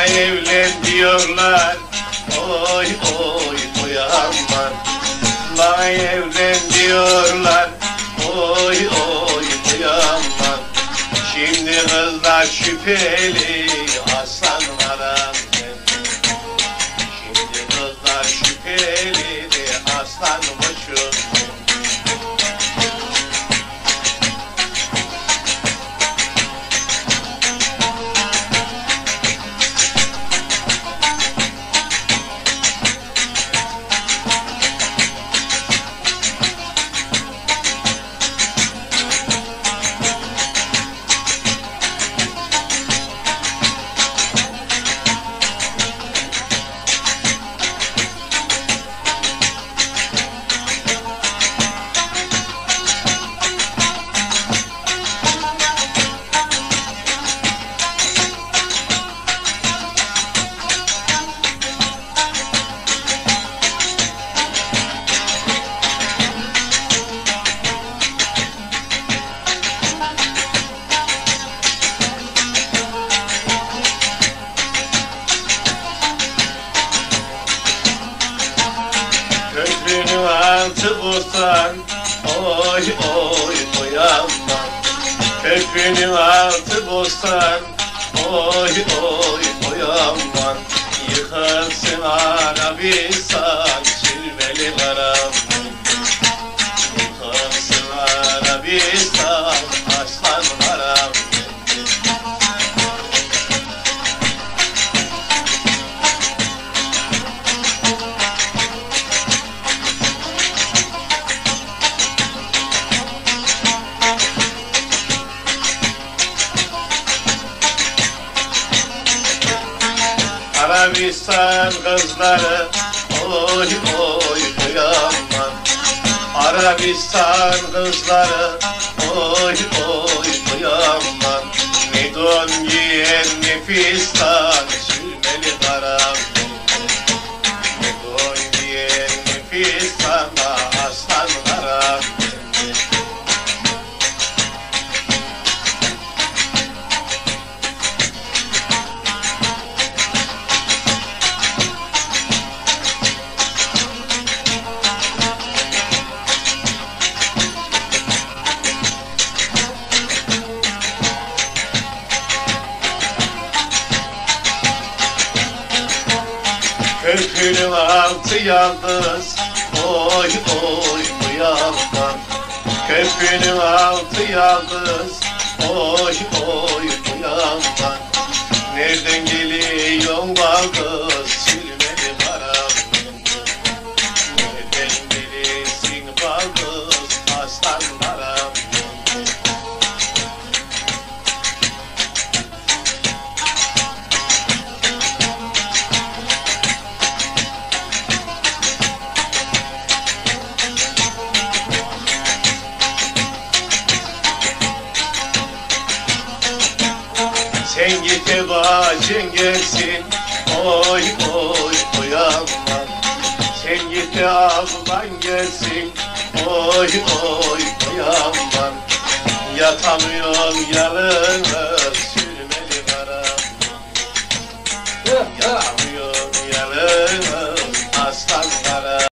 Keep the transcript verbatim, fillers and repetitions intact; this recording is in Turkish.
evlen diyorlar. Oy oy oy aman. Bana evlen diyorlar. Oy oy oy aman. Şimdi kızlar şüpheli aslanlara. Şimdi kızlar şüpheli aslan boşum. Köprünün altı bostan, oy oy oy aman. Köprünün altı bostan, oy oy oy aman. Yıkılsın Arabistan, sürmeli karam. Yıkılsın Arabistan, aslan karam. Arabistan kızları, oy oy oy aman. Arabistan kızları, oy oy oy aman. Ne don giyen ne fistan, sürmeli karam. Ne don giyen ne fistan, aslan karam. Köprünün altı yalnız, oy oy oy aman. Köprünün altı yalnız, oy oy oy aman. Nereden geliyorsun balkız, sürmeli karam. Nereden gelirsin balkız, aslan karam. Sen git de bacın gelsin, oy oy oy aman. Sen git de ablan gelsin, oy oy oy aman. Yatamıyorum yalnız, sürmeli karam. Yatamıyorum